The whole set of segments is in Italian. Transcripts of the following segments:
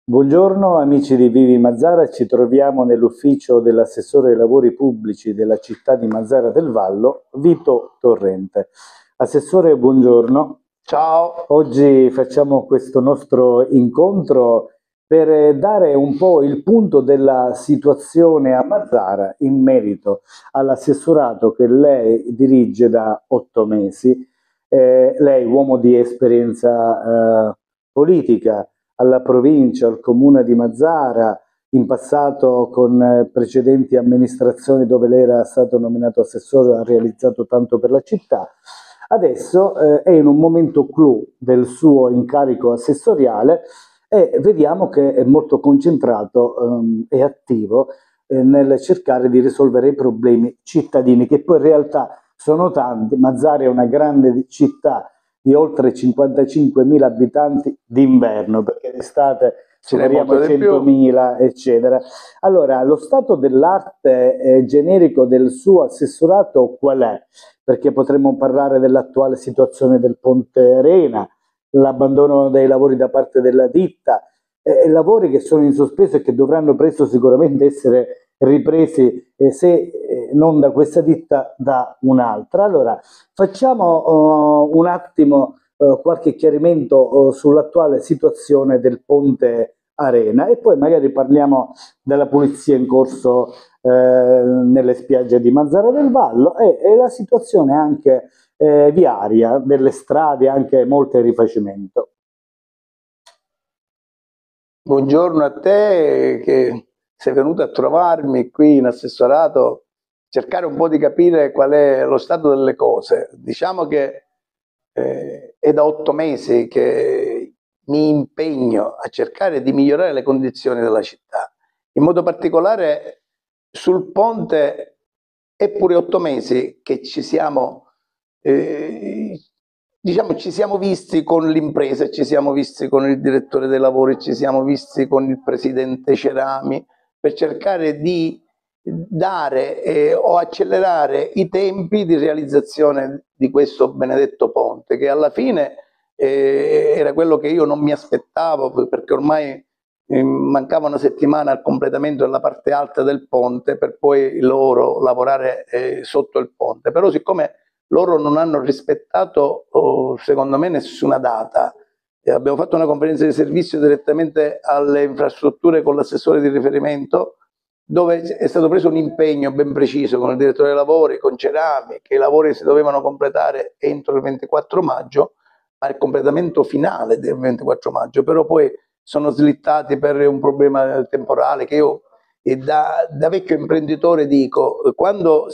Buongiorno amici di Vivi Mazzara, ci troviamo nell'ufficio dell'assessore ai lavori pubblici della città di Mazzara del Vallo, Vito Torrente. Assessore, buongiorno. Ciao, Oggi facciamo questo nostro incontro per dare un po' il punto della situazione a Mazzara in merito all'assessorato che lei dirige da 8 mesi. Lei, uomo di esperienza politica, alla provincia, al comune di Mazzara, in passato con precedenti amministrazioni dove lei era stato nominato assessore, ha realizzato tanto per la città. Adesso è in un momento clou del suo incarico assessoriale e vediamo che è molto concentrato e attivo nel cercare di risolvere i problemi cittadini, che poi in realtà sono tanti. Mazzara è una grande città di oltre 55.000 abitanti d'inverno, perché d'estate ce n'è superiamo molto i di più. 100.000, eccetera. Allora, lo stato dell'arte generico del suo assessorato qual è? Perché potremmo parlare dell'attuale situazione del Ponte Arena, l'abbandono dei lavori da parte della ditta, lavori che sono in sospeso e che dovranno presto sicuramente essere ripresi, se non da questa ditta, da un'altra. Allora, facciamo un attimo qualche chiarimento sull'attuale situazione del Ponte Arena e poi magari parliamo della pulizia in corso nelle spiagge di Mazzara del Vallo e la situazione anche viaria, delle strade, anche molte in rifacimento. Buongiorno a te che sei venuto a trovarmi qui in assessorato, cercare un po' di capire qual è lo stato delle cose. Diciamo che è da 8 mesi che mi impegno a cercare di migliorare le condizioni della città. In modo particolare sul ponte è pure 8 mesi che diciamo, ci siamo visti con l'impresa, ci siamo visti con il direttore dei lavori, ci siamo visti con il presidente Cerami per cercare di dare o accelerare i tempi di realizzazione di questo benedetto ponte, che alla fine era quello che io non mi aspettavo, perché ormai mancava una settimana al completamento della parte alta del ponte per poi loro lavorare sotto il ponte. Però siccome loro non hanno rispettato, secondo me, nessuna data, abbiamo fatto una conferenza di servizio direttamente alle infrastrutture con l'assessore di riferimento, dove è stato preso un impegno ben preciso con il direttore dei lavori, con Cerami, che i lavori si dovevano completare entro il 24 maggio, ma il completamento finale del 24 maggio, però poi sono slittati per un problema temporale che io da vecchio imprenditore dico, quando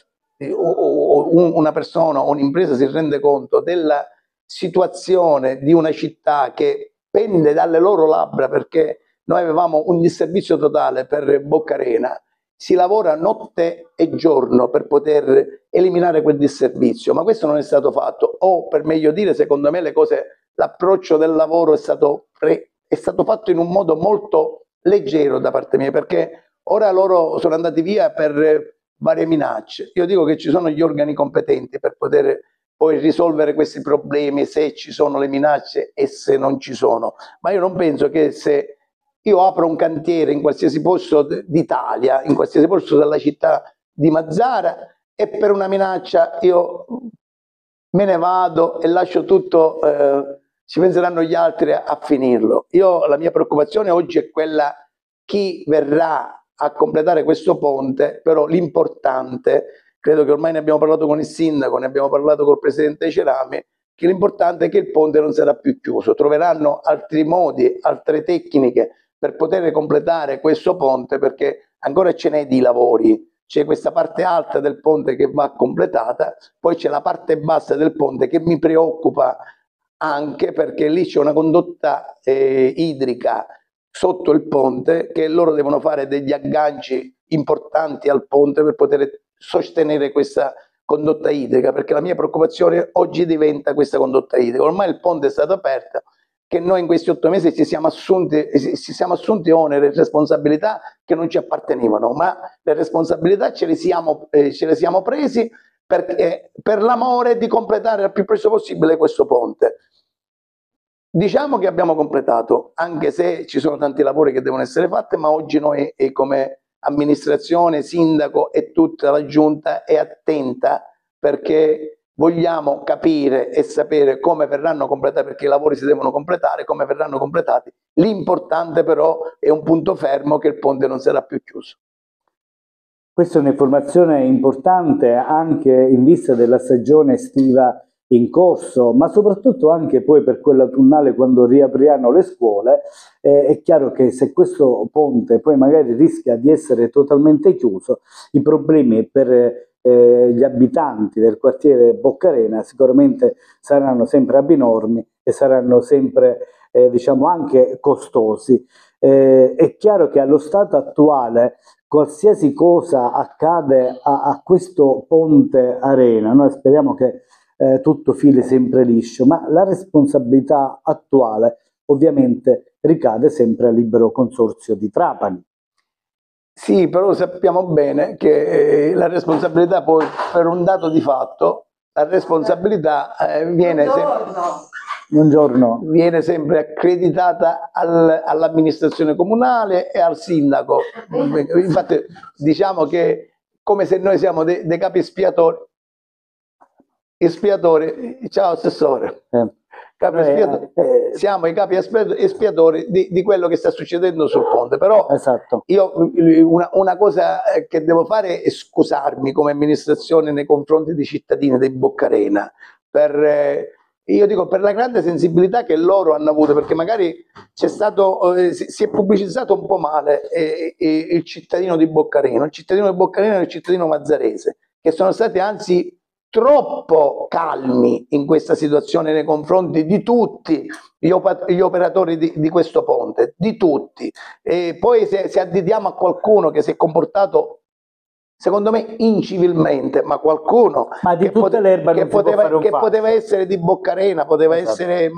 una persona o un'impresa si rende conto della situazione di una città che pende dalle loro labbra, perché noi avevamo un disservizio totale per Boccarena, si lavora notte e giorno per poter eliminare quel disservizio, ma questo non è stato fatto, o per meglio dire, secondo me l'approccio del lavoro è stato fatto in un modo molto leggero da parte mia, perché ora loro sono andati via per varie minacce. Io dico che ci sono gli organi competenti per poter poi risolvere questi problemi, se ci sono le minacce e se non ci sono, ma io non penso che se io apro un cantiere in qualsiasi posto d'Italia, in qualsiasi posto della città di Mazzara, e per una minaccia io me ne vado e lascio tutto, ci penseranno gli altri a finirlo. La mia preoccupazione oggi è quella: chi verrà a completare questo ponte, però l'importante, credo che ormai ne abbiamo parlato con il sindaco, ne abbiamo parlato col presidente Cerami, che l'importante è che il ponte non sarà più chiuso, troveranno altri modi, altre tecniche per poter completare questo ponte, perché ancora ce n'è di lavori. C'è questa parte alta del ponte che va completata, poi c'è la parte bassa del ponte che mi preoccupa anche perché lì c'è una condotta idrica sotto il ponte, che loro devono fare degli agganci importanti al ponte per poter sostenere questa condotta idrica, perché la mia preoccupazione oggi diventa questa condotta idrica. Ormai il ponte è stato aperto, che noi in questi 8 mesi ci siamo assunti oneri e responsabilità che non ci appartenevano, ma le responsabilità ce le siamo presi per l'amore di completare al più presto possibile questo ponte. Diciamo che abbiamo completato, anche se ci sono tanti lavori che devono essere fatti, ma oggi noi come amministrazione, sindaco e tutta la giunta è attenta perché vogliamo capire e sapere come verranno completati, perché i lavori si devono completare, come verranno completati. L'importante però è un punto fermo, che il ponte non sarà più chiuso. Questa è un'informazione importante anche in vista della stagione estiva in corso, ma soprattutto anche poi per quella autunnale, quando riapriranno le scuole. È chiaro che se questo ponte poi magari rischia di essere totalmente chiuso, i problemi per gli abitanti del quartiere Boccarena sicuramente saranno sempre abnormi e saranno sempre diciamo anche costosi. È chiaro che allo stato attuale qualsiasi cosa accade a questo ponte Arena, noi speriamo che tutto fili sempre liscio, ma la responsabilità attuale ovviamente ricade sempre al Libero Consorzio di Trapani. Sì, però sappiamo bene che la responsabilità poi, per un dato di fatto, la responsabilità viene sempre accreditata all'amministrazione comunale e al sindaco. Infatti diciamo che come se noi siamo dei capi espiatori. Ciao assessore. Siamo i capi espiatori di quello che sta succedendo sul ponte, però esatto. Io una cosa che devo fare è scusarmi come amministrazione nei confronti dei cittadini di Boccarena io dico per la grande sensibilità che loro hanno avuto, perché magari c'è stato si è pubblicizzato un po' male il cittadino di Boccarena, il cittadino di Boccarena e il cittadino mazzarese, che sono stati anzi troppo calmi in questa situazione nei confronti di tutti gli operatori di questo ponte, di tutti. E poi se additiamo a qualcuno che si è comportato secondo me incivilmente, ma qualcuno che poteva essere di Boccarena, poteva essere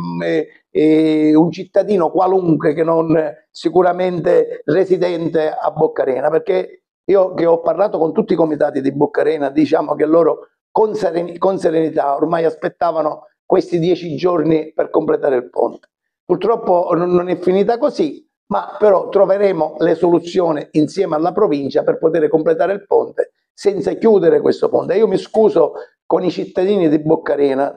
un cittadino qualunque che non sicuramente residente a Boccarena, perché io che ho parlato con tutti i comitati di Boccarena, diciamo che loro con serenità ormai aspettavano questi 10 giorni per completare il ponte. Purtroppo non è finita così, ma però troveremo le soluzioni insieme alla provincia per poter completare il ponte senza chiudere questo ponte. Io mi scuso con i cittadini di Boccarena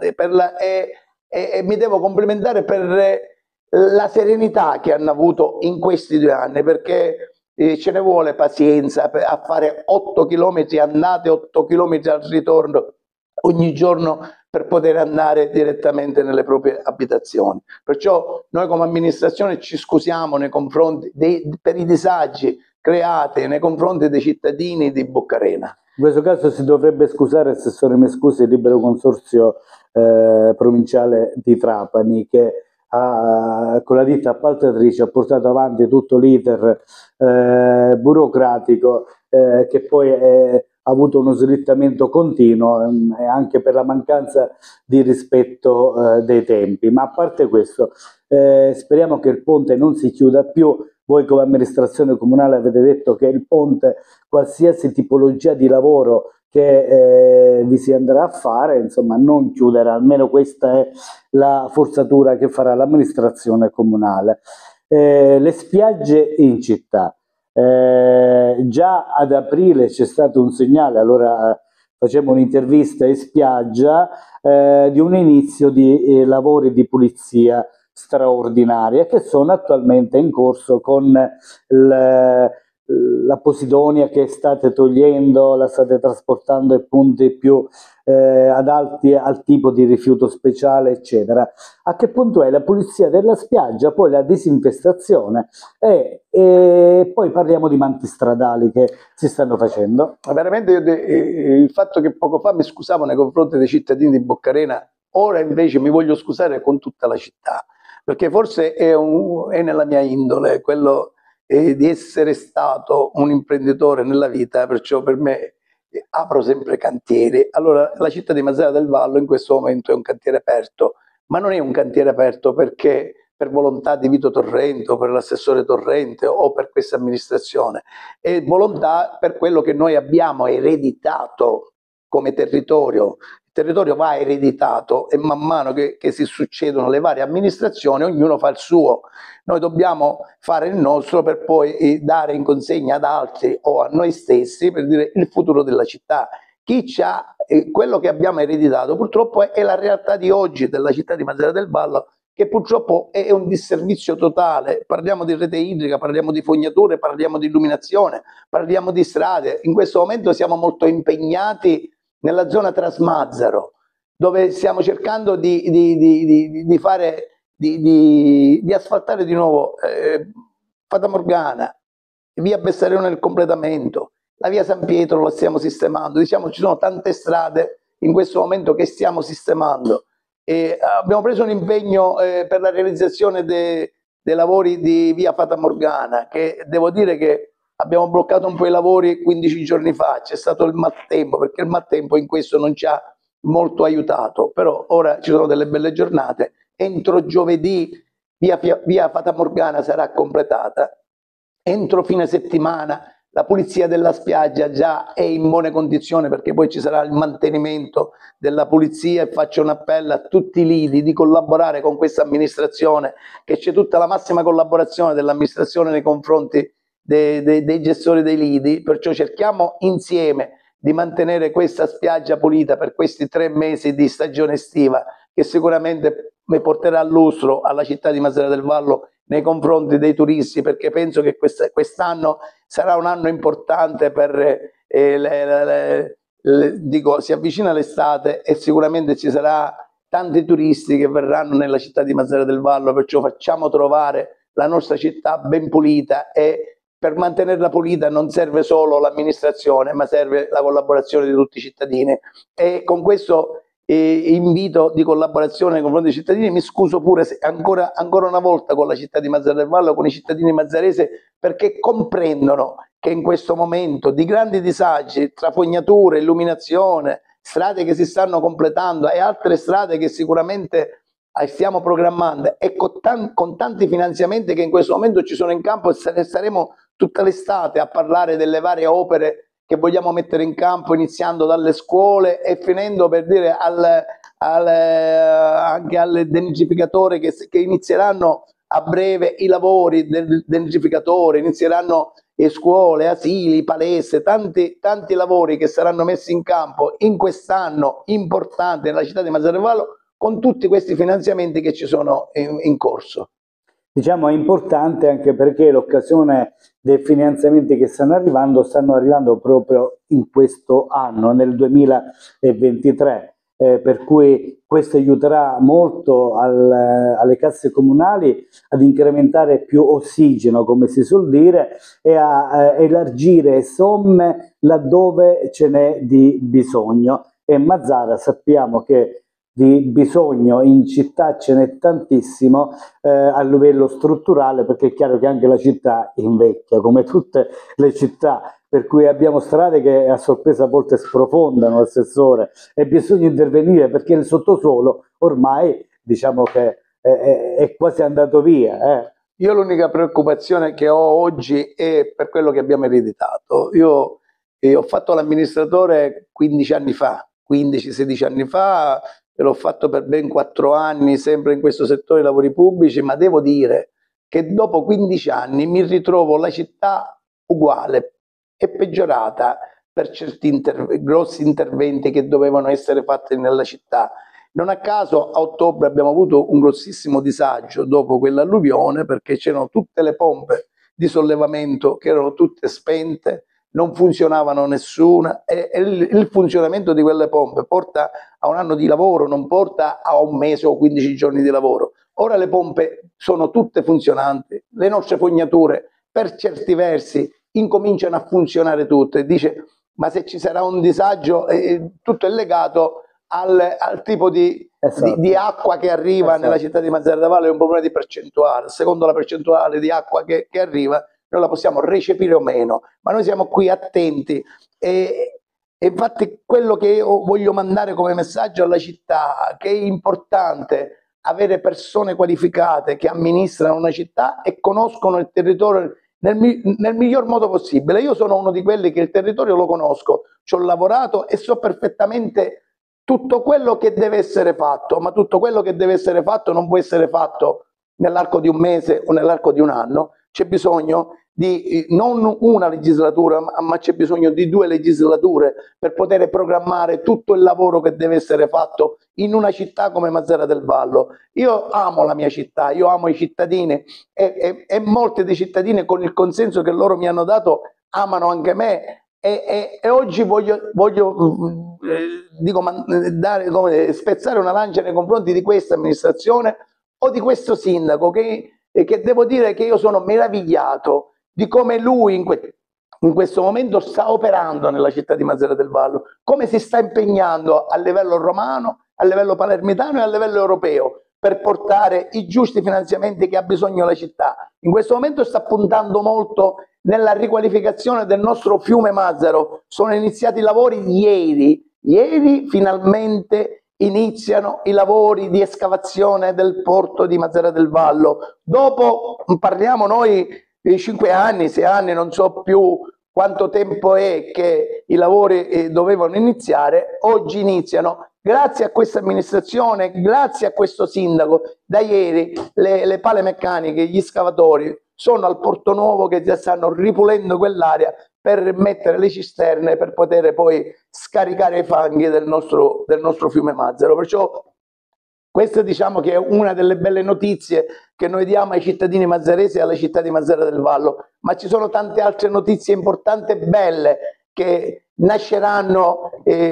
e mi devo complimentare per la serenità che hanno avuto in questi 2 anni, perché ce ne vuole pazienza a fare 8 km andate, 8 km al ritorno ogni giorno per poter andare direttamente nelle proprie abitazioni. Perciò noi come amministrazione ci scusiamo nei confronti per i disagi creati nei confronti dei cittadini di Boccarena. In questo caso si dovrebbe scusare, assessore, mi scusi, il Libero Consorzio provinciale di Trapani, che con la ditta appaltatrice ha portato avanti tutto l'iter burocratico che poi ha avuto uno slittamento continuo anche per la mancanza di rispetto dei tempi. Ma a parte questo, speriamo che il ponte non si chiuda più. Voi come amministrazione comunale avete detto che il ponte, qualsiasi tipologia di lavoro che vi si andrà a fare, insomma, non chiuderà, almeno questa è la forzatura che farà l'amministrazione comunale. Le spiagge in città. Già ad aprile c'è stato un segnale, allora facciamo un'intervista in spiaggia di un inizio di lavori di pulizia straordinaria che sono attualmente in corso con la Posidonia che state togliendo, la state trasportando ai punti più adatti al tipo di rifiuto speciale, eccetera. A che punto è la pulizia della spiaggia, poi la disinfestazione e poi parliamo di manti stradali che si stanno facendo? Veramente il fatto che poco fa mi scusavo nei confronti dei cittadini di Boccarena, ora invece mi voglio scusare con tutta la città, perché forse è nella mia indole quello di essere stato un imprenditore nella vita, perciò per me apro sempre cantieri. Allora la città di Mazara del Vallo in questo momento è un cantiere aperto, ma non è un cantiere aperto perché per volontà di Vito Torrente o per l'assessore Torrente o per questa amministrazione, è volontà per quello che noi abbiamo ereditato come territorio territorio va ereditato e man mano che si succedono le varie amministrazioni ognuno fa il suo. Noi dobbiamo fare il nostro per poi dare in consegna ad altri o a noi stessi, per dire, il futuro della città. Chi c'ha quello che abbiamo ereditato purtroppo è la realtà di oggi della città di Mazara del Vallo, che purtroppo è un disservizio totale. Parliamo di rete idrica, parliamo di fognature, parliamo di illuminazione, parliamo di strade. In questo momento siamo molto impegnati nella zona Trasmazzaro, dove stiamo cercando di asfaltare di nuovo Fata Morgana, via Bessareno nel completamento, la via San Pietro la stiamo sistemando. Diciamo, ci sono tante strade in questo momento che stiamo sistemando. E abbiamo preso un impegno per la realizzazione dei lavori di via Fata Morgana, che devo dire che abbiamo bloccato un po' i lavori 15 giorni fa, c'è stato il maltempo, perché il maltempo in questo non ci ha molto aiutato, però ora ci sono delle belle giornate. Entro giovedì via Fata Morgana sarà completata, entro fine settimana la pulizia della spiaggia già è in buone condizioni, perché poi ci sarà il mantenimento della pulizia, e faccio un appello a tutti i lidi di collaborare con questa amministrazione, che c'è tutta la massima collaborazione dell'amministrazione nei confronti dei gestori dei lidi, perciò cerchiamo insieme di mantenere questa spiaggia pulita per questi 3 mesi di stagione estiva, che sicuramente mi porterà a lustro alla città di Mazara del Vallo nei confronti dei turisti, perché penso che quest'anno sarà un anno importante per dico, si avvicina l'estate e sicuramente ci sarà tanti turisti che verranno nella città di Mazara del Vallo, perciò facciamo trovare la nostra città ben pulita, e per mantenerla pulita non serve solo l'amministrazione, ma serve la collaborazione di tutti i cittadini. E con questo invito di collaborazione nei confronti dei cittadini, mi scuso pure se ancora una volta con la città di Mazara del Vallo, con i cittadini mazzaresi, perché comprendono che in questo momento di grandi disagi tra fognature, illuminazione, strade che si stanno completando e altre strade che sicuramente stiamo programmando, e con tanti finanziamenti che in questo momento ci sono in campo, e saremo tutta l'estate a parlare delle varie opere che vogliamo mettere in campo, iniziando dalle scuole e finendo, per dire, anche alle denitrificatori che inizieranno a breve i lavori del denitrificatore, inizieranno scuole, asili, palestre, tanti lavori che saranno messi in campo in quest'anno importante nella città di Mazara del Vallo, con tutti questi finanziamenti che ci sono in corso. Diciamo è importante anche perché l'occasione dei finanziamenti che stanno arrivando proprio in questo anno, nel 2023, per cui questo aiuterà molto alle casse comunali ad incrementare più ossigeno, come si suol dire, e a elargire somme laddove ce n'è di bisogno. E Mazara sappiamo che di bisogno in città ce n'è tantissimo a livello strutturale, perché è chiaro che anche la città invecchia, come tutte le città, per cui abbiamo strade che a sorpresa a volte sprofondano, assessore, e bisogna intervenire perché il sottosuolo ormai diciamo che è quasi andato via. Io l'unica preoccupazione che ho oggi è per quello che abbiamo ereditato. Io ho fatto l'amministratore 15 anni fa, 15-16 anni fa, e l'ho fatto per ben 4 anni, sempre in questo settore dei lavori pubblici, ma devo dire che dopo 15 anni mi ritrovo la città uguale e peggiorata per certi grossi interventi che dovevano essere fatti nella città. Non a caso a ottobre abbiamo avuto un grossissimo disagio dopo quell'alluvione, perché c'erano tutte le pompe di sollevamento che erano tutte spente, non funzionavano nessuna, e il funzionamento di quelle pompe porta a un anno di lavoro, non porta a un mese o 15 giorni di lavoro. Ora le pompe sono tutte funzionanti, le nostre fognature per certi versi incominciano a funzionare tutte, e dice ma se ci sarà un disagio tutto è legato al tipo di acqua che arriva nella città di Mazara del Vallo, è un problema di percentuale. Secondo la percentuale di acqua che arriva, noi la possiamo recepire o meno, ma noi siamo qui attenti, e infatti quello che io voglio mandare come messaggio alla città, che è importante avere persone qualificate che amministrano una città e conoscono il territorio nel miglior modo possibile. Io sono uno di quelli che il territorio lo conosco, ci ho lavorato e so perfettamente tutto quello che deve essere fatto, ma tutto quello che deve essere fatto non può essere fatto nell'arco di un mese o nell'arco di un anno. C'è bisogno di non una legislatura, ma c'è bisogno di 2 legislature per poter programmare tutto il lavoro che deve essere fatto in una città come Mazara del Vallo. Io amo la mia città, io amo i cittadini e molti dei cittadini, con il consenso che loro mi hanno dato, amano anche me. E oggi voglio spezzare una lancia nei confronti di questa amministrazione o di questo sindaco che devo dire che io sono meravigliato di come lui in questo momento sta operando nella città di Mazara del Vallo, come si sta impegnando a livello romano, a livello palermitano e a livello europeo per portare i giusti finanziamenti che ha bisogno la città. In questo momento sta puntando molto nella riqualificazione del nostro fiume Mazzaro. Sono iniziati i lavori ieri finalmente iniziano i lavori di escavazione del porto di Mazara del Vallo. Dopo, parliamo noi di 5 anni, 6 anni, non so più quanto tempo è che i lavori dovevano iniziare, oggi iniziano. Grazie a questa amministrazione, grazie a questo sindaco, da ieri le pale meccaniche, gli scavatori sono al Porto Nuovo che già stanno ripulendo quell'area per mettere le cisterne per poter poi scaricare i fanghi del nostro fiume Mazzaro. Perciò questa diciamo che è una delle belle notizie che noi diamo ai cittadini mazzaresi e alla città di Mazara del Vallo, ma ci sono tante altre notizie importanti e belle che nasceranno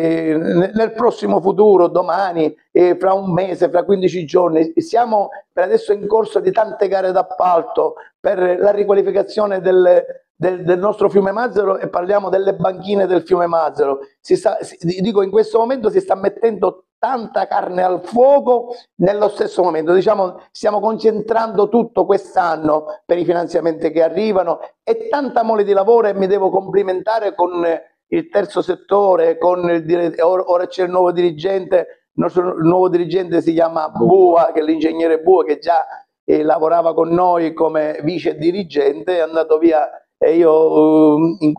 nel prossimo futuro, domani, fra un mese, fra 15 giorni. Siamo per adesso in corso di tante gare d'appalto per la riqualificazione del nostro fiume Mazzaro e parliamo delle banchine del fiume Mazzaro. Dico, in questo momento si sta mettendo tanta carne al fuoco nello stesso momento. Diciamo, stiamo concentrando tutto quest'anno per i finanziamenti che arrivano e tanta mole di lavoro, e mi devo complimentare con il terzo settore, ora c'è il nuovo dirigente, il nostro nuovo dirigente si chiama Bua, che è l'ingegnere Bua, che già lavorava con noi come vice dirigente, è andato via, e io in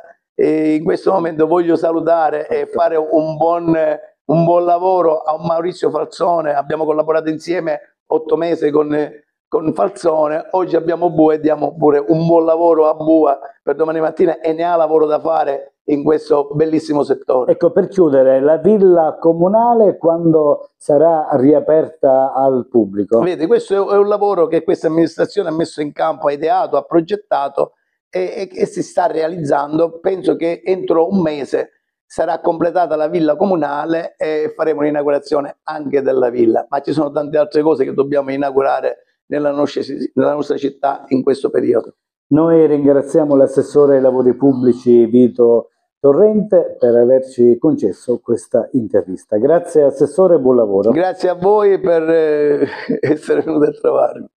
questo momento voglio salutare e fare un buon lavoro a Maurizio Falzone. Abbiamo collaborato insieme 8 mesi con Falzone, oggi abbiamo Bua e diamo pure un buon lavoro a Bua per domani mattina, e ne ha lavoro da fare in questo bellissimo settore. Ecco, per chiudere, la villa comunale quando sarà riaperta al pubblico? Vedi, questo è un lavoro che questa amministrazione ha messo in campo, ha ideato, ha progettato e si sta realizzando. Penso che entro un mese sarà completata la villa comunale e faremo l'inaugurazione anche della villa, ma ci sono tante altre cose che dobbiamo inaugurare nella nostra città in questo periodo. Noi ringraziamo l'assessore ai lavori pubblici Vito Torrente per averci concesso questa intervista. Grazie assessore e buon lavoro. Grazie a voi per essere venuti a trovarmi.